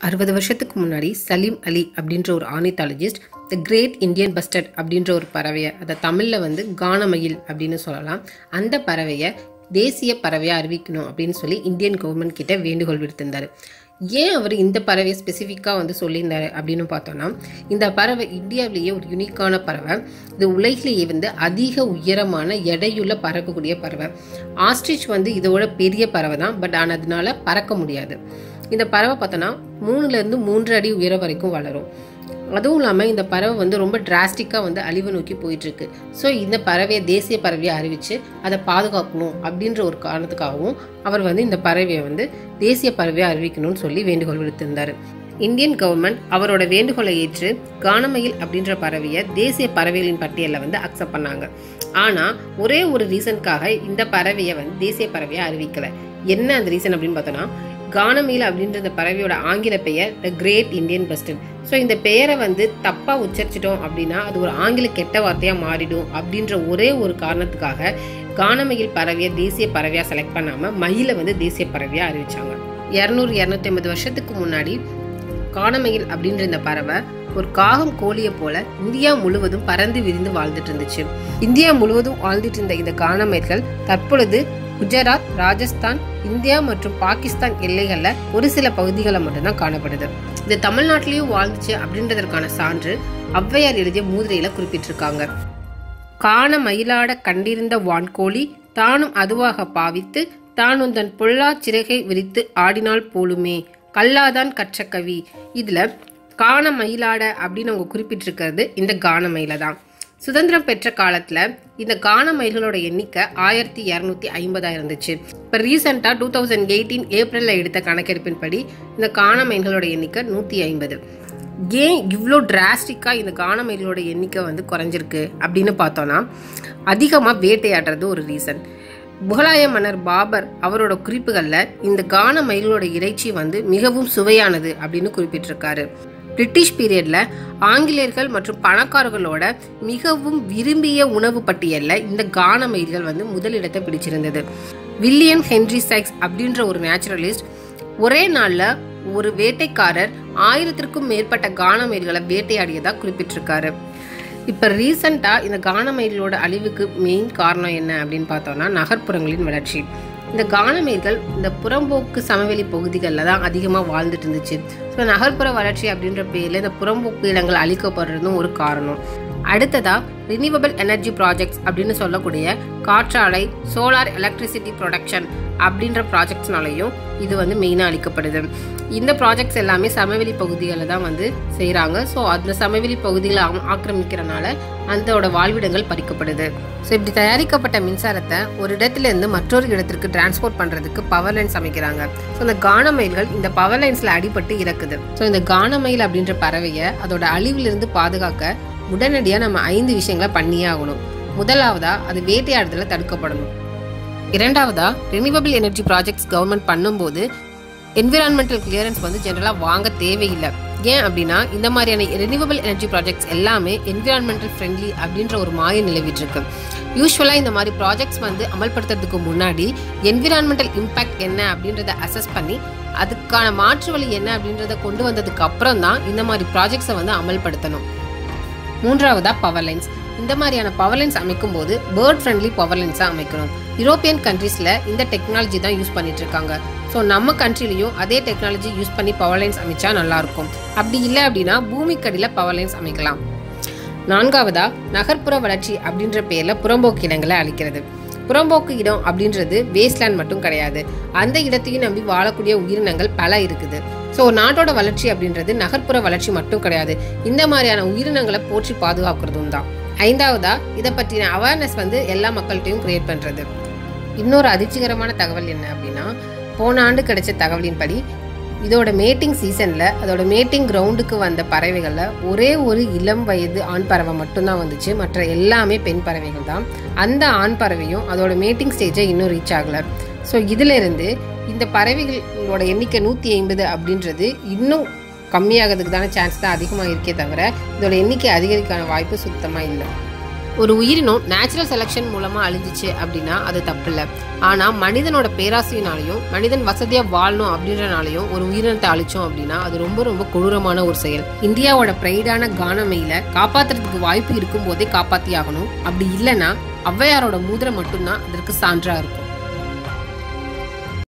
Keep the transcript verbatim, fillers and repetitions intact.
அறுபது வருஷத்துக்கு முன்னாடி சலீம் அலி அப்படின்ற ஒரு ornithologist the great Indian bustard அப்படின்ற ஒரு பறவையை, அதை தமிழில் வந்து கானா மயில் அப்படின்னு சொல்லலாம், அந்த பறவையை தேசிய பறவையாக அறிவிக்கணும் அப்படின்னு சொல்லி இந்தியன் கவர்மெண்ட் கிட்ட வேண்டுகோள் விடுத்திருந்தார். ஏன் அவர் இந்த பறவையை ஸ்பெசிஃபிக்காக வந்து சொல்லியிருந்தார் அப்படின்னு பார்த்தோன்னா, இந்த பறவை இந்தியாவிலேயே ஒரு யூனிக்கான பறவை. இது உலகிலேயே வந்து அதிக உயரமான எடையுள்ள பறக்கக்கூடிய பறவை. ஆஸ்ட்ரிச் வந்து இதோட பெரிய பறவை தான், பட் ஆனால் அதனால பறக்க முடியாது. இந்த பறவை பார்த்தோன்னா மூணுலேருந்து மூன்று அடி உயரம் வரைக்கும் வளரும். அதுவும் இல்லாமல் இந்த பறவை வந்து ரொம்ப டிராஸ்டிக்காக வந்து அழிவு நோக்கி போயிட்டுருக்கு. ஸோ இந்த பறவையை தேசிய பறவையை அறிவித்து அதை பாதுகாக்கணும் அப்படின்ற ஒரு காரணத்துக்காகவும் அவர் வந்து இந்த பறவையை வந்து தேசிய பறவையை அறிவிக்கணும்னு சொல்லி வேண்டுகோள் விடுத்திருந்தார். இந்தியன் கவர்மெண்ட் அவரோட வேண்டுகோளை ஏற்று கானா மயில் அப்படின்ற பறவையை தேசிய பறவைகளின் பட்டியலில் வந்து அக்செப்ட் பண்ணாங்க. ஆனால் ஒரே ஒரு ரீசனுக்காக இந்த பறவையை வந்து தேசிய பறவையை அறிவிக்கலை. என்ன அந்த ரீசன் அப்படின்னு பார்த்தோன்னா, கானா மயில் அப்படின்ற இந்த பறவையோட ஆங்கில பெயர் the great Indian bustard. So இந்த பெயரை வந்து தப்பாக உச்சரிச்சிட்டோம் அப்படின்னா அது ஒரு ஆங்கில கெட்ட வார்த்தையாக மாறிடும் அப்படின்ற ஒரே ஒரு காரணத்துக்காக கானா மயில் பறவையை தேசிய பறவையாக செலக்ட் பண்ணாமல் மயிலை வந்து தேசிய பறவையாக அறிவிச்சாங்க. இரநூறு இரநூத்தி ஐம்பது வருஷத்துக்கு முன்னாடி கானா மயில் அப்படின்ற இந்த பறவை ஒரு காகம் கோழியை போல இந்தியா முழுவதும் பறந்து விரிந்து வாழ்ந்துட்டு இருந்துச்சு. இந்தியா முழுவதும் வாழ்ந்துட்டு இருந்த இந்த கானா மயில்கள் தற்பொழுது குஜராத், ராஜஸ்தான், இந்தியா மற்றும் பாகிஸ்தான் எல்லைகளில் ஒரு சில பகுதிகளில் மட்டும்தான் காணப்படுது. இது தமிழ்நாட்டிலையும் வாழ்ந்துச்சு அப்படின்றதற்கான சான்று ஔவையார் எழுதிய மூதுரையில குறிப்பிட்டிருக்காங்க. கான மயிலாட கண்டிருந்த வான்கோழி தானும் அதுவாக பாவித்து தானும் தன் பொல்லா சிறகை விரித்து ஆடினால் போலுமே கல்லாதான் கற்ற கவி. இதுல கான மயிலாட அப்படின்னு அவங்க குறிப்பிட்டிருக்கிறது இந்த கானா மயில தான். சுதந்திரம் பெற்ற காலத்துல இந்த கானா மயில்களோட எண்ணிக்கை ஆயிரத்தி இரநூத்தி ஐம்பதா இருந்துச்சு. இப்போ ரீசெண்டா டூ தௌசண்ட் எயிட்டீன் ஏப்ரல்ல எடுத்த கணக்கெடுப்பின்படி இந்த கானா மயில்களோட எண்ணிக்கை நூத்தி ஐம்பது. ஏன் இவ்வளோ டிராஸ்டிக்கா இந்த கானா மயில்களோட எண்ணிக்கை வந்து குறைஞ்சிருக்கு அப்படின்னு பார்த்தோம்னா, அதிகமாக வேட்டையாடுறது ஒரு ரீசன். முகலாய மன்னர் பாபர் அவரோட குறிப்புகளில் இந்த கானா மயில்களோட இறைச்சி வந்து மிகவும் சுவையானது அப்படின்னு குறிப்பிட்டிருக்காரு. பிரிட்டிஷ் பீரியட்ல ஆங்கிலேயர்கள் மற்றும் பணக்காரர்களோட மிகவும் விரும்பிய உணவு பட்டியலில் இந்த கானா மயில்கள் வந்து முதலிடத்தை பிடிச்சிருந்தது. வில்லியம் ஹென்ரி சைக்ஸ் அப்படின்ற ஒரு நேச்சுரலிஸ்ட் ஒரே நாள்ல ஒரு வேட்டைக்காரர் ஆயிரத்திற்கும் மேற்பட்ட கானா மயில்களை வேட்டையாடியதா குறிப்பிட்டிருக்காரு. இப்ப ரீசெண்டா இந்த கானா மயில்களோட அழிவுக்கு மெயின் காரணம் என்ன அப்படின்னு பார்த்தோம்னா, நகர்ப்புறங்களின் வளர்ச்சி. இந்த கானா மயில்கள் இந்த புறம்போக்கு சமவெளி பகுதிகளில் தான் அதிகமாக வாழ்ந்துட்டு இருந்துச்சு. ஸோ நகர்ப்புற வளர்ச்சி அப்படின்ற பேரில் இந்த புறம்போக்கு இடங்கள் அழிக்கப்படுறதும் ஒரு காரணம். அடுத்ததா ரினியூவபிள் எனர்ஜி ப்ராஜெக்ட்ஸ் அப்படின்னு சொல்லக்கூடிய காற்றாலை, சோலார் எலக்ட்ரிசிட்டி ப்ரொடக்ஷன் அப்படின்ற ப்ராஜெக்ட்ஸ்னாலையும் இது வந்து மெயினாக அளிக்கப்படுது. இந்த ப்ராஜெக்ட்ஸ் எல்லாமே சமவெளி பகுதிகளில் தான் வந்து செய்கிறாங்க. ஸோ அந்த சமவெளி பகுதிகளை ஆக்கிரமிக்கிறனால அதோட வாழ்விடங்கள் பறிக்கப்படுது. ஸோ இப்படி தயாரிக்கப்பட்ட மின்சாரத்தை ஒரு இடத்துல இருந்து மற்றொரு இடத்திற்கு டிரான்ஸ்போர்ட் பண்ணுறதுக்கு பவர் லைன்ஸ் அமைக்கிறாங்க. ஸோ இந்த கானா மயில்கள் இந்த பவர் லைன்ஸில் அடிபட்டு இறக்குது. ஸோ இந்த கானா மயில் அப்படின்ற பறவையை அதோட அழிவிலிருந்து பாதுகாக்க உடனடியாக நம்ம ஐந்து விஷயங்களை பண்ணியே ஆகணும். முதலாவதா அது வேட்டையாடுதல தடுக்கப்படணும். இரண்டாவதா ரினியூவபிள் எனர்ஜி ப்ராஜெக்ட்ஸ் கவர்மெண்ட் பண்ணும்போது என்விரான்மெண்டல் கிளியரன்ஸ் வந்து ஜெனரலாக வாங்க தேவையில்லை. ஏன் அப்படின்னா இந்த மாதிரியான ரினியூவபிள் எனர்ஜி ப்ராஜெக்ட்ஸ் எல்லாமே என்விரான்மெண்டல் ஃப்ரெண்ட்லி அப்படின்ற ஒரு மாய நிலவிட்டு இருக்கு. யூஸ்வலாக இந்த மாதிரி ப்ராஜெக்ட்ஸ் வந்து அமல்படுத்துறதுக்கு முன்னாடி என்விரான்மெண்டல் இம்பேக்ட் என்ன அப்படின்றத அசஸ் பண்ணி அதுக்கான மாற்று வழி என்ன அப்படின்றத கொண்டு வந்ததுக்கு அப்புறம் தான் இந்த மாதிரி ப்ராஜெக்ட்ஸை வந்து அமல்படுத்தணும். மூன்றாவதா பவர் லைன்ஸ். இந்த மாதிரியான பவர் லைன்ஸ் அமைக்கும் போது பேர்ட் ஃப்ரெண்ட்லி பவர் லைன்ஸாக அமைக்கணும். யூரோப்பியன் கண்ட்ரீஸில் இந்த டெக்னாலஜி தான் யூஸ் பண்ணிட்டு இருக்காங்க. ஸோ நம்ம கண்ட்ரிலையும் அதே டெக்னாலஜி யூஸ் பண்ணி பவர் லைன்ஸ் அமைச்சா நல்லாயிருக்கும். அப்படி இல்லை அப்படின்னா பூமிக்கடியில் பவர் லைன்ஸ் அமைக்கலாம். நான்காவதா நகர்ப்புற வளர்ச்சி அப்படின்ற பேரில் புறம்போக்கு இடங்களை அளிக்கிறது. புறம்போக்கு இடம் அப்படின்றது வேஸ்ட்லேண்ட் மட்டும் கிடையாது, அந்த இடத்தையும் நம்பி வாழக்கூடிய உயிரினங்கள் பல இருக்குது. ஸோ நாட்டோட வளர்ச்சி அப்படின்றது நகர்ப்புற வளர்ச்சி மட்டும் கிடையாது, இந்த மாதிரியான உயிரினங்களை போற்றி பாதுகாக்கிறதும் தான். ஐந்தாவதா இதை பற்றின அவேர்னஸ் வந்து எல்லா மக்கள்கிட்டையும் கிரியேட் பண்ணுறது. இன்னொரு அதிர்ச்சிகரமான தகவல் என்ன அப்படின்னா, போன ஆண்டு கிடைச்ச தகவலின்படி இதோட மேட்டிங் சீசனில் அதோட மேட்டிங் கிரவுண்டுக்கு வந்த பறவைகளில் ஒரே ஒரு இளம் வயது ஆண் பறவை மட்டும்தான் வந்துச்சு. மற்ற எல்லாமே பெண் பறவைகள் தான். அந்த ஆண் பறவையும் அதோட மேட்டிங் ஸ்டேஜை இன்னும் ரீச் ஆகலை. ஸோ இதில் இருந்து இந்த பறவைகளோட எண்ணிக்கை நூற்றி ஐம்பது அப்படின்றது இன்னும் கம்மியாகிறதுக்கு தானே சான்ஸ் தான் அதிகமாக இருக்கே தவிர இதோட எண்ணிக்கை அதிகரிக்கான வாய்ப்பு சுத்தமாக இல்லை. ஒரு உயிரினம் நேச்சுரல் செலெக்ஷன் மூலமா அழிஞ்சிச்சு அப்படின்னா அது தப்பு இல்லை. ஆனா மனிதனோட பேராசையினாலையும் மனிதன் வசதியா வாழணும் அப்படின்றனாலையும் ஒரு உயிரினத்தை அழிச்சோம் அப்படின்னா அது ரொம்ப ரொம்ப கொடூரமான ஒரு செயல். இந்தியாவோட பிரைடான கானா மயிலை காப்பாத்துறதுக்கு வாய்ப்பு இருக்கும் போதே காப்பாத்தி ஆகணும். அப்படி இல்லைன்னா ஔவையாரோட மூதிரை மட்டும்தான் அதற்கு சான்றா இருக்கும்.